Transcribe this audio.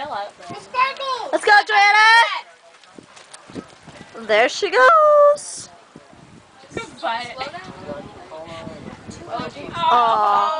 tail up. Let's go, Joanna! There she goes. But, Aww.